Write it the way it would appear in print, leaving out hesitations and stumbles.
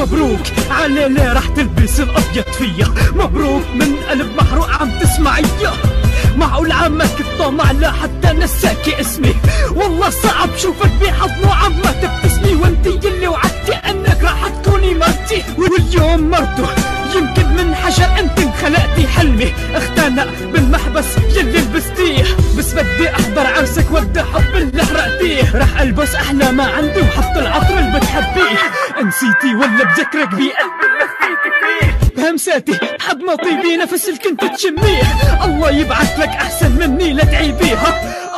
مبروك على اللي راح تلبس الابيض فيا، مبروك من قلب محروق عم تسمعيا. معقول عمك الطمع لا حتى نساكي اسمي، والله صعب شوفك بحضنه عم تبتسمي، وانتي اللي وعدتي انك راح تكوني مرتي، واليوم مرته يمكن من حجر انت انخلقتي حلمي، اختنق بالمحبس يلي لبستيه، بس بدي احضر عرسك ودي حب اللي حرقتيه، رح البس احلى ما عندي وحط العطر اللي بتحبيه، نسيتي ولا بذكرك بقلبي اللي خفيتي فيه، بهمساتي حضنة طيبي نفس اللي كنت تشميه، الله يبعث لك احسن مني لا تعيبيها،